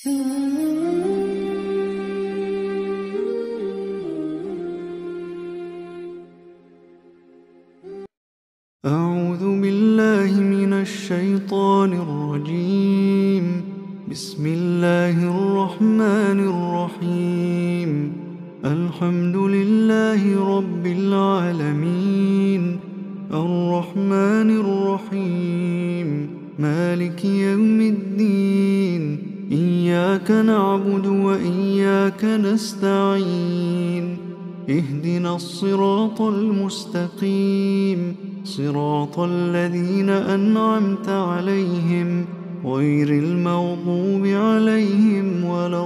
أعوذ بالله من الشيطان الرجيم. بسم الله الرحمن الرحيم. الحمد لله رب العالمين، الرحمن الرحيم، مالك يوم الدين. إياك نعبد وإياك نستعين. اهدنا الصراط المستقيم، صراط الذين أنعمت عليهم غير المغضوب عليهم ولا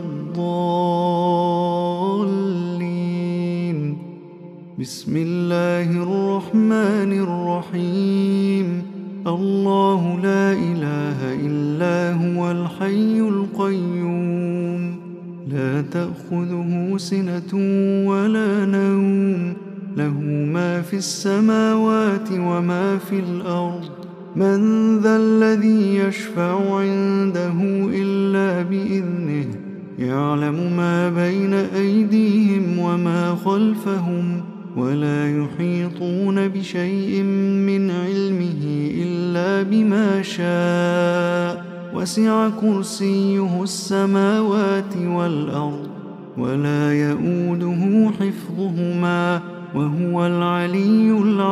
الضالين. بسم الله الرحمن الرحيم. الله لا إله إلا هو الحي القيوم، لا تأخذه سنة ولا نوم، له ما في السماوات وما في الأرض. من ذا الذي يشفع عنده إلا بإذنه، يعلم ما بين أيديهم وما خلفهم، ولا يحيطون بشيء من علمه إلا بما شاء. وسع كرسيه السماوات والأرض، ولا يؤوده حفظهما، وهو العلي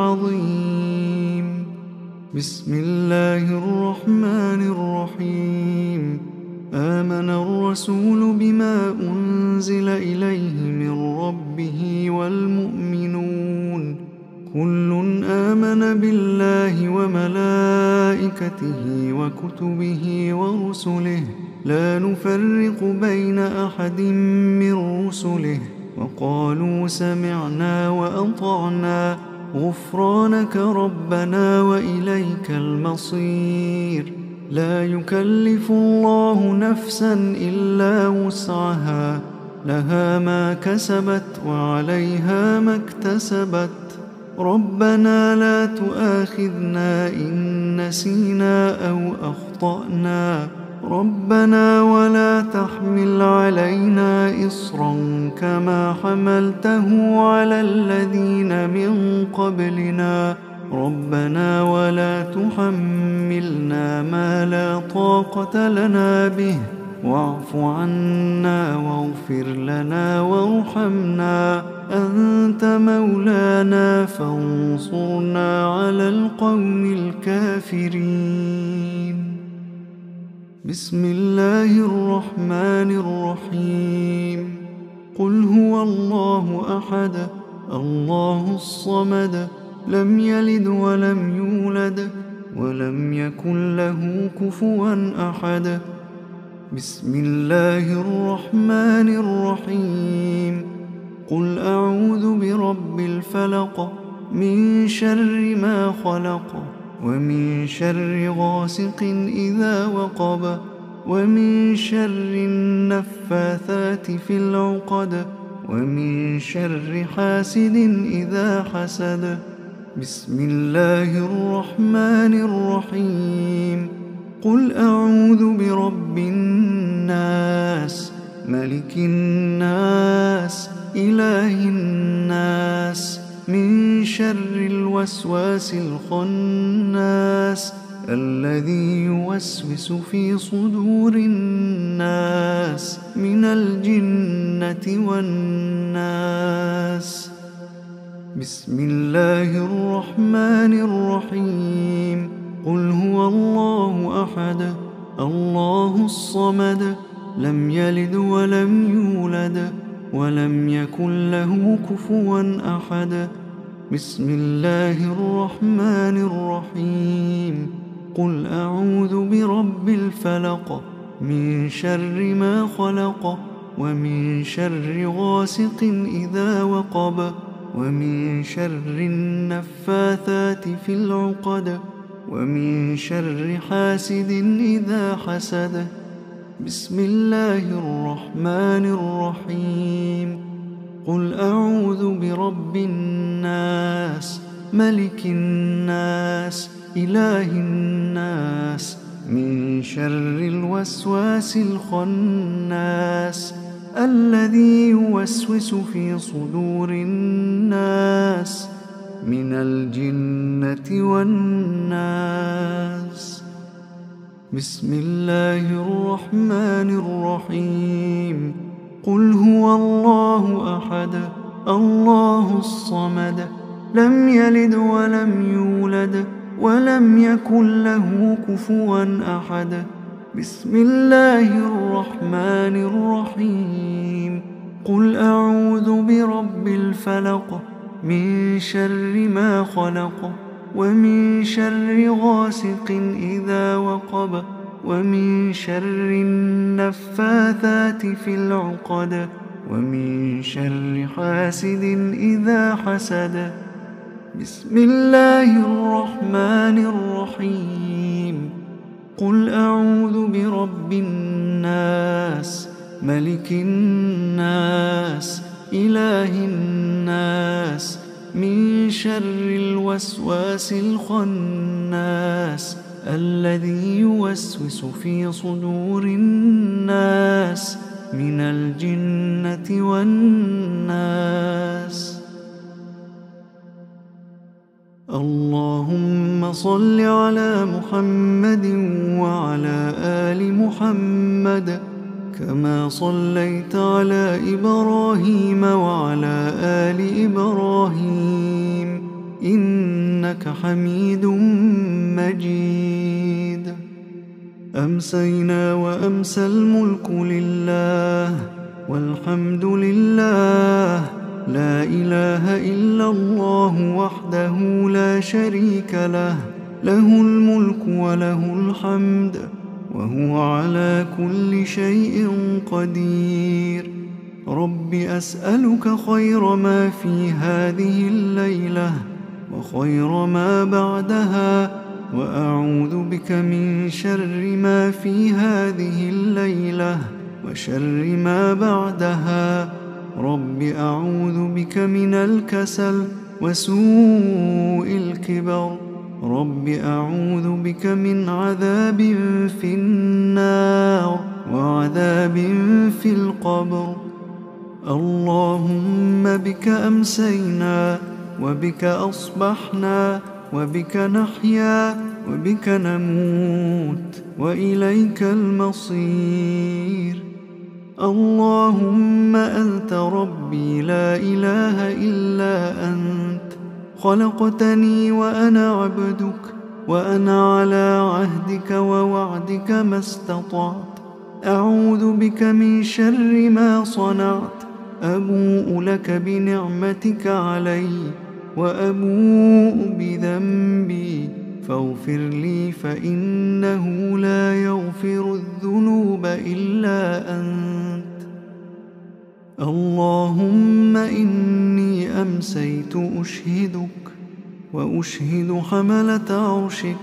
العظيم. بسم الله الرحمن الرحيم. آمن الرسول بما أنزل إليه من ربه والمؤمنون، كل آمن بالله وملائكته وكتبه ورسله، لا نفرق بين أحد من رسله، وقالوا سمعنا وأطعنا غفرانك ربنا وإليك المصير. لا يكلف الله نفسا إلا وسعها، لها ما كسبت وعليها ما اكتسبت. ربنا لا تؤاخذنا إن نسينا أو أخطأنا، ربنا ولا تحمل علينا إصرا كما حملته على الذين من قبلنا، ربنا ولا تحملنا ما لا طاقة لنا به، واعف عنا واغفر لنا وارحمنا، أنت مولانا فانصرنا على القوم الكافرين. بسم الله الرحمن الرحيم. قل هو الله أحد، الله الصمد، لم يلد ولم يولد ولم يكن له كفوا أحد. بسم الله الرحمن الرحيم. قل أعوذ برب الفلق، من شر ما خلق، ومن شر غاسق إذا وقب، ومن شر النفاثات في العقد، ومن شر حاسد إذا حسد. بسم الله الرحمن الرحيم. قل أعوذ برب الناس، ملك الناس، إله الناس، من شر الوسواس الخناس، الذي يوسوس في صدور الناس من الجنة والناس. بسم الله الرحمن الرحيم. قل هو الله أحد، الله الصمد، لم يلد ولم يولد ولم يكن له كفوا أحد. بسم الله الرحمن الرحيم. قل أعوذ برب الفلق، من شر ما خلق، ومن شر غاسق إذا وقب، ومن شر النفاثات في العقد، ومن شر حاسد إذا حسد. بسم الله الرحمن الرحيم. قل أعوذ برب الناس، ملك الناس، إله الناس، من شر الوسواس الخناس الذي يوسوس في صدور الناس من الجنة والناس. بسم الله الرحمن الرحيم. قل هو الله أحد الله الصمد لم يلد ولم يولد ولم يكن له كفوا أحد. بسم الله الرحمن الرحيم. قل أعوذ برب الفلق من شر ما خلق ومن شر غاسق إذا وقب ومن شر النفاثات في العقد ومن شر حاسد إذا حسد. بسم الله الرحمن الرحيم. قل أعوذ برب الناس ملك الناس إله الناس من شر الوسواس الخناس الذي يوسوس في صدور الناس من الجنة والناس. اللهم صل على محمد وعلى آل محمد كما صليت على إبراهيم وعلى آل إبراهيم إنك حميد مجيد. أمسينا وأمسى الملك لله والحمد لله لا إله إلا الله وحده لا شريك له له الملك وله الحمد وهو على كل شيء قدير. رب أسألك خير ما في هذه الليلة وخير ما بعدها وأعوذ بك من شر ما في هذه الليلة وشر ما بعدها. رب أعوذ بك من الكسل وسوء الكبر. رب أعوذ بك من عذاب في النار وعذاب في القبر. اللهم بك أمسينا وبك أصبحنا وبك نحيا وبك نموت وإليك المصير. اللهم أنت ربي لا إله إلا أنت خلقتني وأنا عبدك وأنا على عهدك ووعدك ما استطعت. أعوذ بك من شر ما صنعت. أبوء لك بنعمتك علي وأبوء بذنبي فاغفر لي فإنه لا يغفر الذنوب إلا أنت. اللهم إني أمسيت أشهدك وأشهد حملة عرشك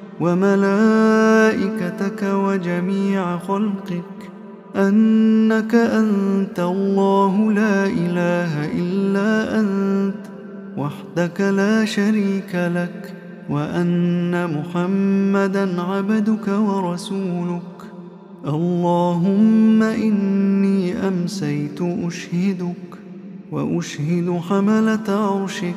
وملائكتك وجميع خلقك أنك أنت الله لا إله إلا أنت وحدك لا شريك لك وأن محمدًا عبدك ورسولك. اللهم إني أمسيت أشهدك وأشهد حملة عرشك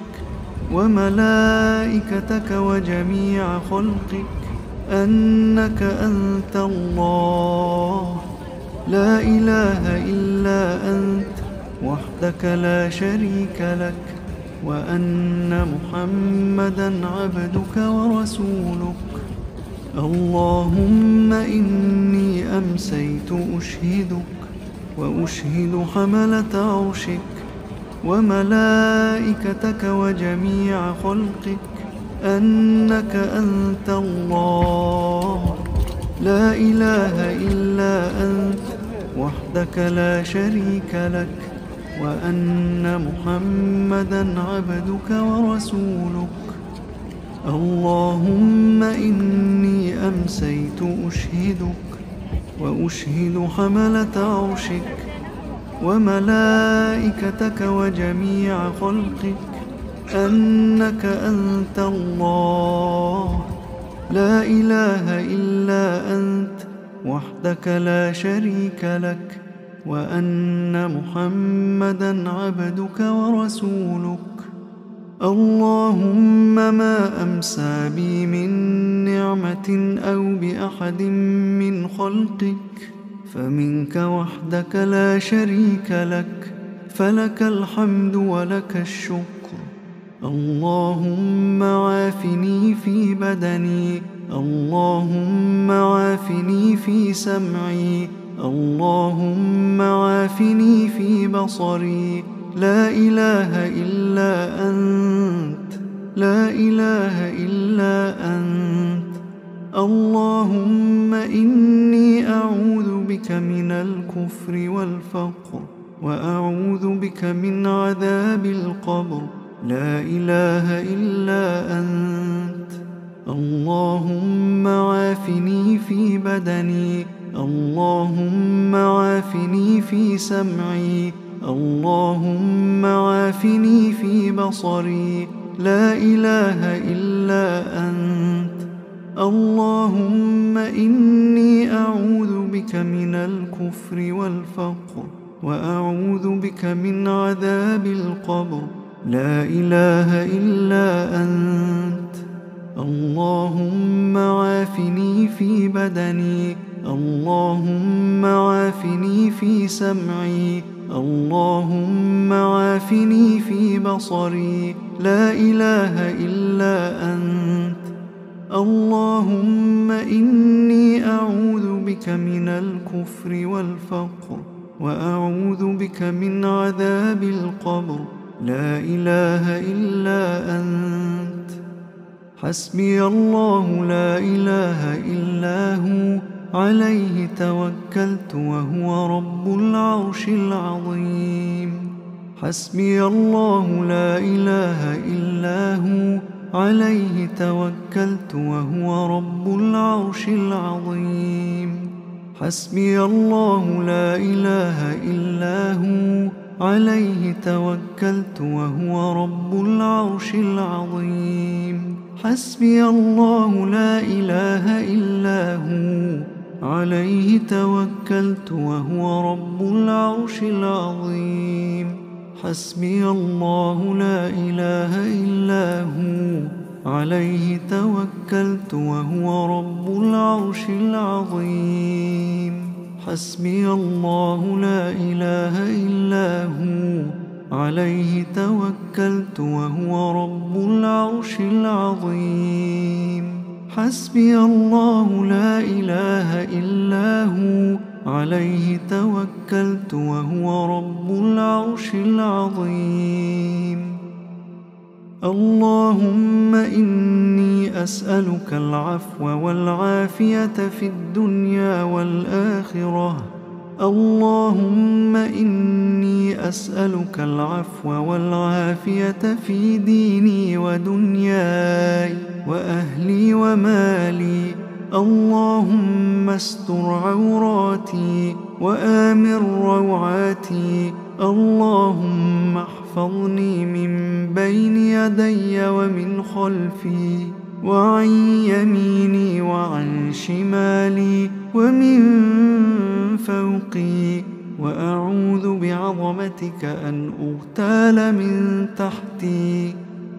وملائكتك وجميع خلقك أنك أنت الله لا إله إلا أنت وحدك لا شريك لك وأن محمدًا عبدك ورسولك. اللهم إني أمسيت أشهدك وأشهد حملة عرشك وملائكتك وجميع خلقك أنك أنت الله لا إله إلا أنت وحدك لا شريك لك وأن محمدًا عبدك ورسولك. اللهم إني أمسيت أشهدك وأشهد حملة عرشك وملائكتك وجميع خلقك أنك أنت الله لا إله إلا أنت وحدك لا شريك لك، وأن محمدًا عبدك ورسولك. اللهم ما أمسى بي من نعمة أو بأحد من خلقك فمنك وحدك لا شريك لك، فلك الحمد ولك الشكر. اللهم عافني في بدني، اللهم عافني في سمعي، اللهم عافني في بصري. لا إله إلا أنت، لا إله إلا أنت. اللهم إني أعوذ بك من الكفر والفقر، وأعوذ بك من عذاب القبر. لا إله إلا أنت. اللهم عافني في بدني، اللهم عافني في سمعي، اللهم عافني في بصري. لا إله إلا أنت. اللهم إني أعوذ بك من الكفر والفقر، وأعوذ بك من عذاب القبر. لا إله إلا أنت. اللهم عافني في بدني، اللهم عافني في سمعي، اللهم عافني في بصري. لا إله إلا أنت. اللهم إني أعوذ بك من الكفر والفقر، وأعوذ بك من عذاب القبر. لا إله إلا أنت. حسبي الله لا إله إلا هو، عليه توكلت وهو رب العرش العظيم. حسبي الله لا إله إلا هو، عليه توكلت وهو رب العرش العظيم. حسبي الله لا إله إلا هو، عليه توكلت وهو رب العرش العظيم. حسبي الله لا إله إلا هو، عليه توكلت وهو رب العرش العظيم. حسبي الله لا إله إلا هو، عليه توكلت وهو رب العرش العظيم. حسبي الله لا إله إلا هو، عليه توكلت وهو رب العرش العظيم. حسبي الله لا إله إلا هو، عليه توكلت وهو رب العرش العظيم. اللهم إني أسألك العفو والعافية في الدنيا والآخرة. اللهم إني أسألك العفو والعافية في ديني ودنياي وأهلي ومالي. اللهم استر عوراتي وآمن روعاتي. اللهم احفظني من بين يدي ومن خلفي، وعن يميني وعن شمالي ومن فوقي، وأعوذ بعظمتك أن أغتال من تحتي.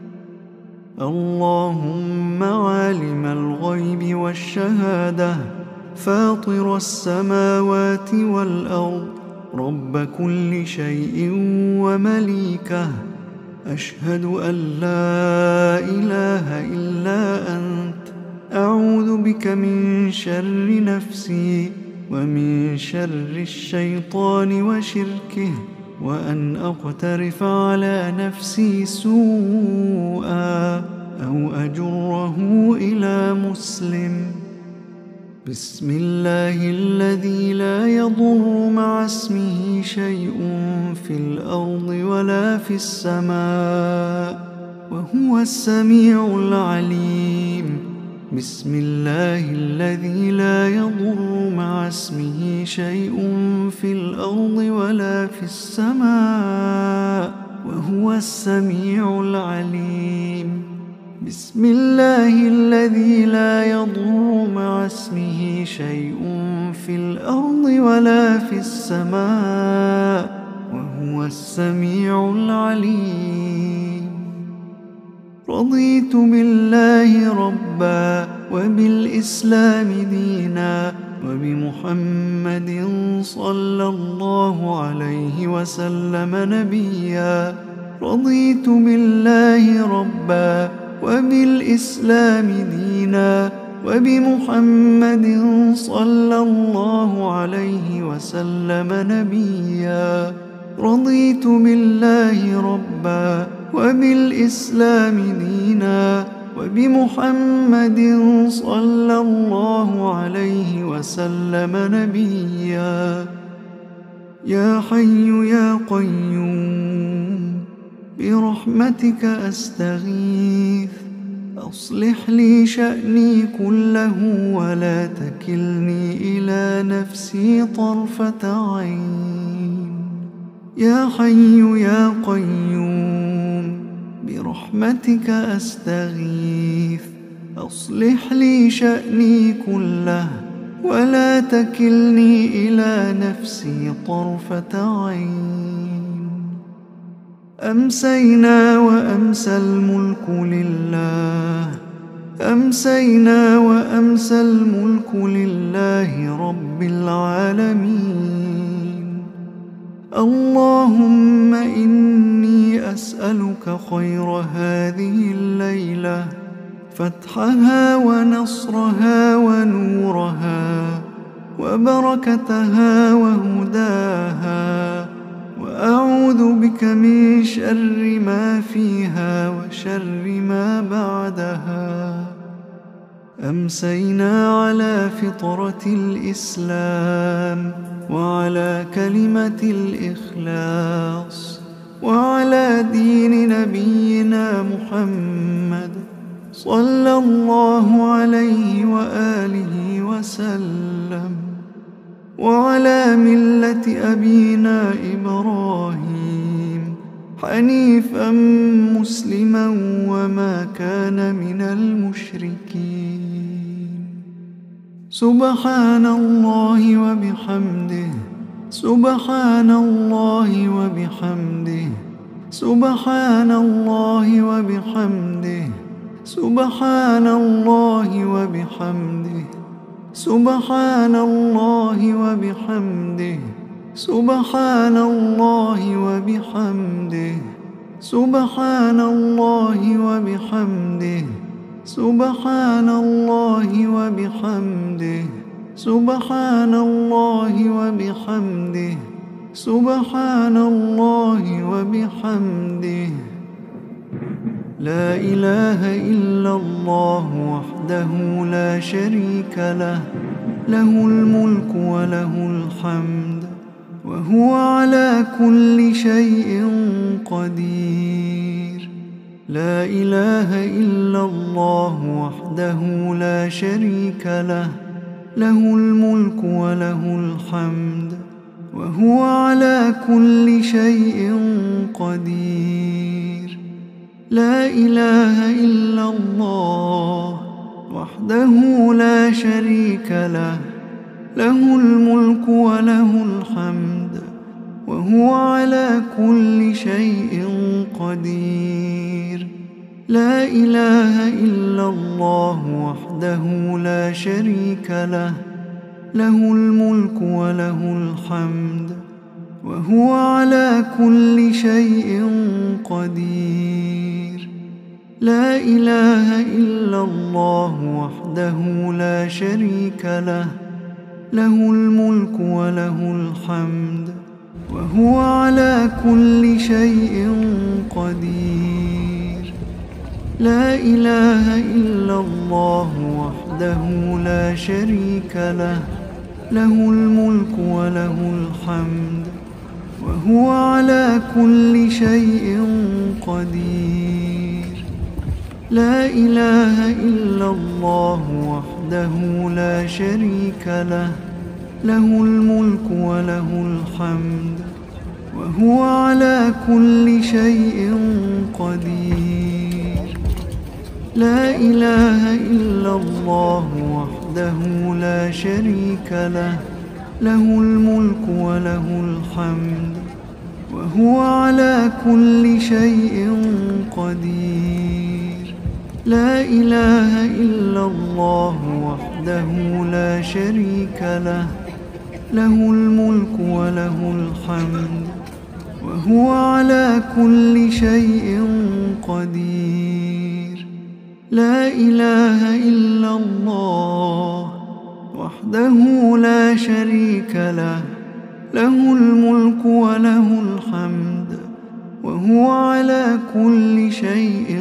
اللهم عالم الغيب والشهادة، فاطر السماوات والأرض، رب كل شيء ومليكه، أشهد أن لا إله إلا أنت. أعوذ بك من شر نفسي ومن شر الشيطان وشركه، وأن أقترف على نفسي سوءا أو أجره إلى مسلم. بسم الله الذي لا يضر مع اسمه شيء في الأرض ولا في السماء، وهو السميع العليم. بسم الله الذي لا يضر مع اسمه شيء في الأرض ولا في السماء، وهو السميع العليم. بسم الله الذي لا يضر مع اسمه شيء في الأرض ولا في السماء وهو السميع العليم. رضيت بالله ربا وبالإسلام دينا وبمحمد صلى الله عليه وسلم نبيا. رضيت بالله ربا وبالإسلام دينا وبمحمد صلى الله عليه وسلم نبيا. رضيت بالله ربا وبالإسلام دينا وبمحمد صلى الله عليه وسلم نبيا. يا حي يا قيوم برحمتك أستغيث، أصلح لي شأني كله ولا تكلني إلى نفسي طرفة عين. يا حي يا قيوم برحمتك أستغيث، أصلح لي شأني كله ولا تكلني إلى نفسي طرفة عين. أمسينا وأمسى الملك لله، أمسينا وأمسى الملك لله رب العالمين. اللهم إني أسألك خير هذه الليلة، فتحها ونصرها ونورها وبركتها وهداها، وأعوذ بك من شر ما فيها وشر ما بعدها. أمسينا على فطرة الإسلام وعلى كلمة الإخلاص وعلى دين نبينا محمد صلى الله عليه وآله وسلم، وعلى ملة أبينا إبراهيم حنيفا مسلما وما كان من المشركين. سبحان الله وبحمده، سبحان الله وبحمده، سبحان الله وبحمده، سبحان الله وبحمده، سبحان الله وبحمده، سبحان الله وبحمده، سبحان الله وبحمده، سبحان الله وبحمده، سبحان الله وبحمده، سبحان الله وبحمده. لا إله إلا الله وحده لا شريك له، له الملك وله الحمد وهو على كل شيء قدير. لا إله إلا الله وحده لا شريك له، له الملك وله الحمد وهو على كل شيء قدير. لا إله إلا الله وحده لا شريك له، له الملك وله الحمد وهو على كل شيء قدير. لا إله إلا الله وحده لا شريك له، له الملك وله الحمد وهو على كل شيء قدير. لا إله إلا الله وحده لا شريك له، له الملك وله الحمد وهو على كل شيء قدير. لا إله إلا الله وحده لا شريك له، له الملك وله الحمد وهو على كل شيء قدير. لا إله إلا الله وحده لا شريك له، له الملك وله الحمد وهو على كل شيء قدير. لا إله إلا الله وحده لا شريك له، له الملك وله الحمد وهو على كل شيء قدير. لا إله إلا الله وحده لا شريك له، له الملك وله الحمد وهو على كل شيء قدير. لا إله إلا الله وحده لا شريك له، له الملك وله الحمد وهو على كل شيء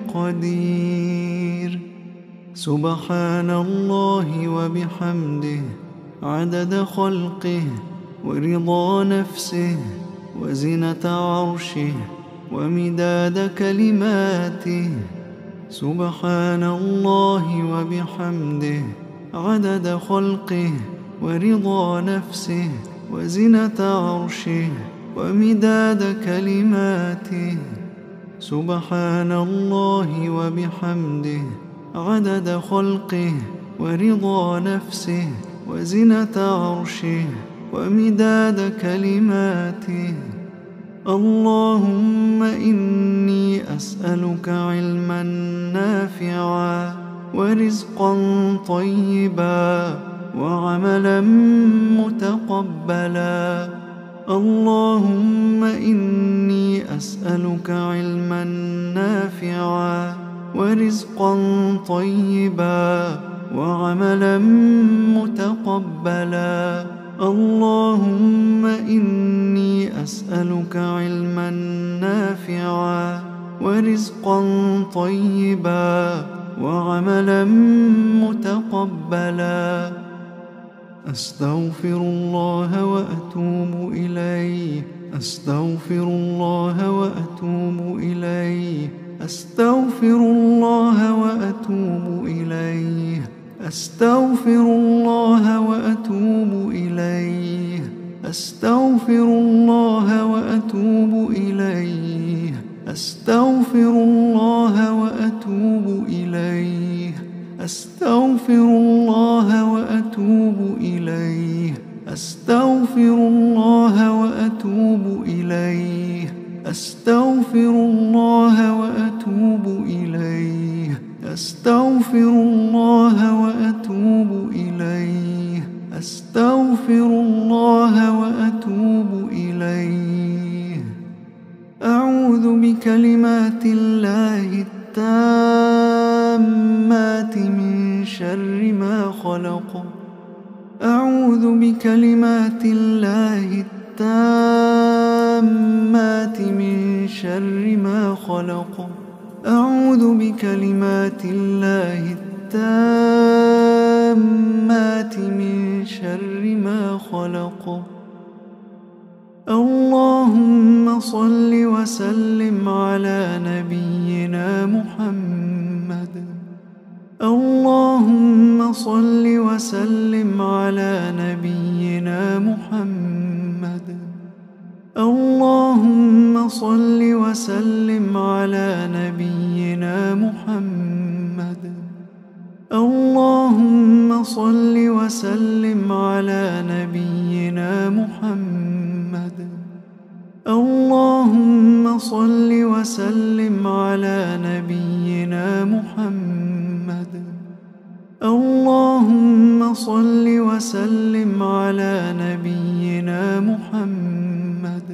قدير. سبحان الله وبحمده عدد خلقه ورضا نفسه وزنة عرشه ومداد كلماته. سبحان الله وبحمده عدد خلقه ورضا نفسه وزنة عرشه ومداد كلماته. سبحان الله وبحمده عدد خلقه ورضا نفسه وزنة عرشه ومداد كلماته. اللهم إني أسألك علما نافعا ورزقا طيبا وعملا متقبلا. اللهم إني أسألك علما نافعا ورزقا طيبا وعملا متقبلا. اللهم إني أسألك علما نافعا ورزقا طيبا وعملا متقبلا. أستغفر الله وأتوب إليه، أستغفر الله وأتوب إليه، أستغفر الله وأتوب إليه، أستغفر الله وأتوب إليه، أستغفر الله وأتوب إليه، أستغفر الله وأتوب إليه، أستغفر الله وأتوب إليه، أستغفر الله وأتوب إليه، أستغفر الله وأتوب إليه، أستغفر الله وأتوب إليه، أستغفر الله وأتوب إليه. أعوذ بكلمات الله التامات من شر ما خلق. أعوذ بكلمات الله التامات من شر ما خلق. أعوذ بكلمات الله التامات من شر ما خلق. اللهم صل وسلم على نبينا محمد. اللهم صل وسلم على نبينا محمد. اللهم صل وسلم على نبينا محمد. اللهم صل وسلم على نبينا محمد. اللهم صل وسلم على نبينا محمد. اللهم صل وسلم على نبينا محمد.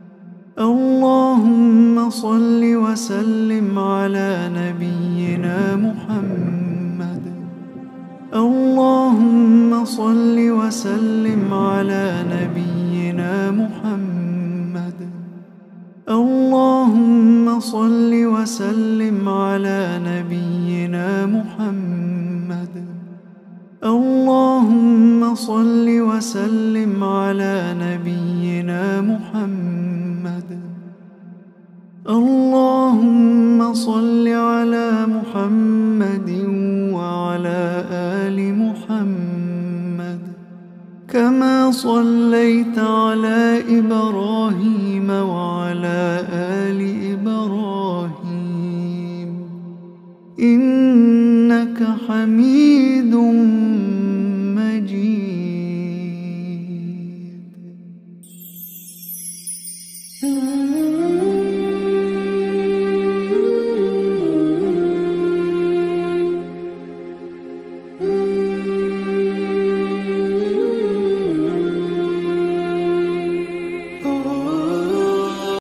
اللهم صل وسلم على نبينا محمد. اللهم صل وسلم على نبينا محمد. اللهم صل وسلم على نبينا محمد. اللهم صل وسلم على نبينا محمد. اللهم صل على محمد وعلى آل محمد كما صليت على إبراهيم وعلى آل إبراهيم إنك حميد